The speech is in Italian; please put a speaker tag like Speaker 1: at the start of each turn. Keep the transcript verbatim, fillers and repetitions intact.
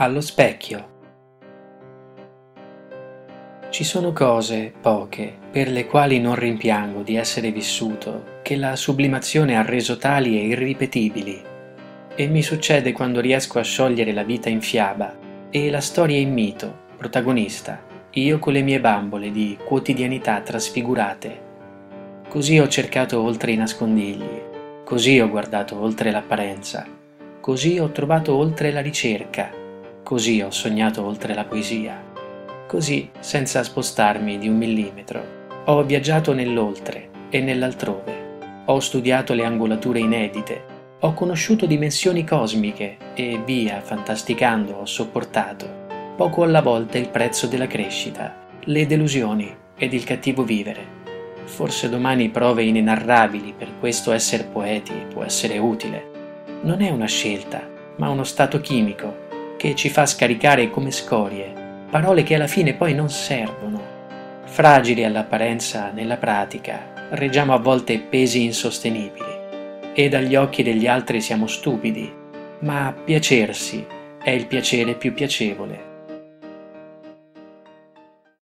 Speaker 1: Allo specchio. Ci sono cose, poche, per le quali non rimpiango di essere vissuto, che la sublimazione ha reso tali e irripetibili. E mi succede quando riesco a sciogliere la vita in fiaba e la storia in mito, protagonista, io con le mie bambole di quotidianità trasfigurate. Così ho cercato oltre i nascondigli, così ho guardato oltre l'apparenza, così ho trovato oltre la ricerca, così ho sognato oltre la poesia. Così, senza spostarmi di un millimetro, ho viaggiato nell'oltre e nell'altrove, ho studiato le angolature inedite, ho conosciuto dimensioni cosmiche e via, fantasticando, ho sopportato, poco alla volta, il prezzo della crescita, le delusioni ed il cattivo vivere. Forse domani prove inenarrabili, per questo essere poeti può essere utile. Non è una scelta, ma uno stato chimico che ci fa scaricare come scorie parole che alla fine poi non servono. Fragili all'apparenza, nella pratica, reggiamo a volte pesi insostenibili e dagli occhi degli altri siamo stupidi, ma piacersi è il piacere più piacevole.